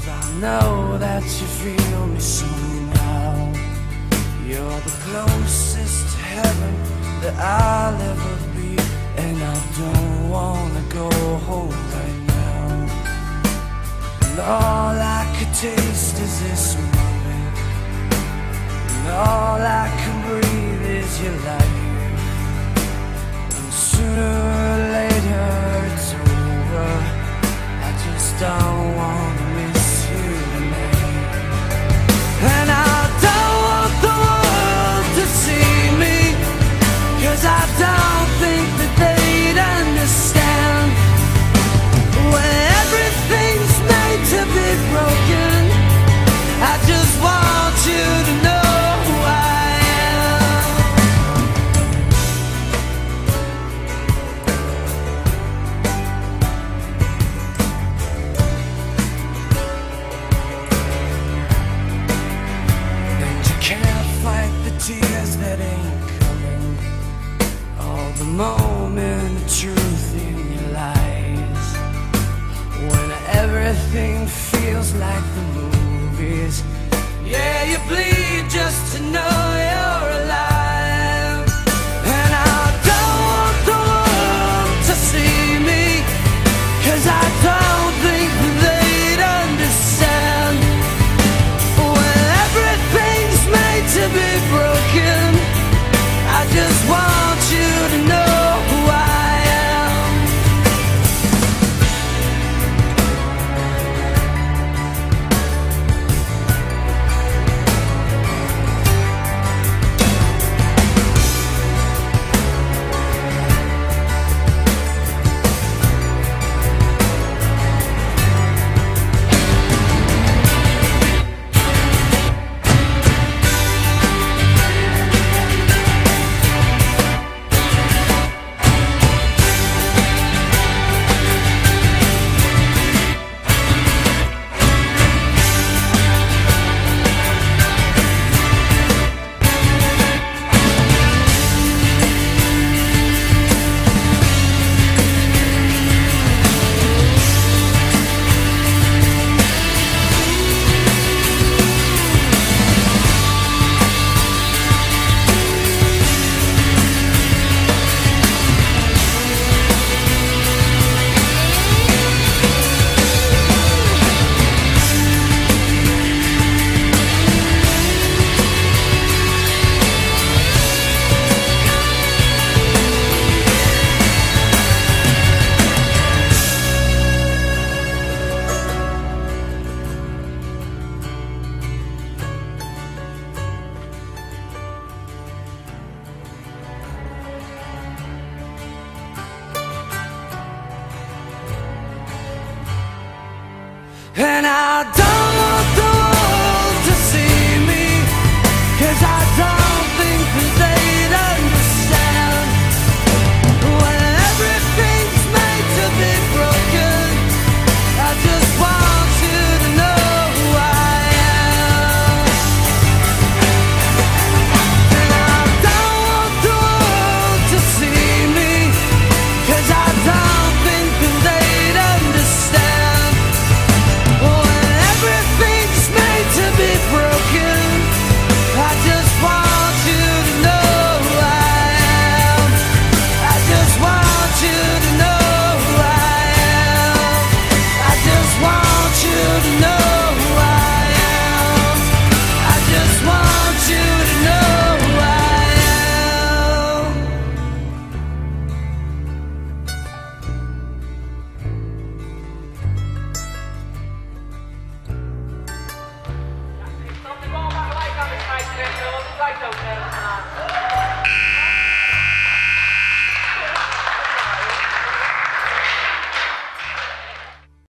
'cause I know that you feel me somehow. You're the closest to heaven that I'll ever be, and I don't wanna go home right now. And all I could taste is this moment, and all I can breathe is your life. And sooner or later it's over. I just don't wanna miss you tonight. And I don't want the world to see me, 'cause I don't think that they'd understand. When everything's made to be broken, I just want you to know who I am. And you can't fight the tears that ain't coming, all the moment of truth in your lies. When everything feels like the movies, yeah, you bleed just to know you're alive. And I don't want the world to see me, 'cause I don't think that they'd understand. When everything's made to be broken, I just want you to know who I am. And I don't want the world to see me, 'cause I don't think that they'd understand. When everything's made to be broken, I just want you to know who I am. And I don't want the world to see me, 'cause I don't think that they'd understand. When everything's made to be broken, I just want you to know who I am. I just want you to know who I am. I just want you to know who I am. I just want you to know who I am. Something wrong with my light on this night, Chris. It looks like those.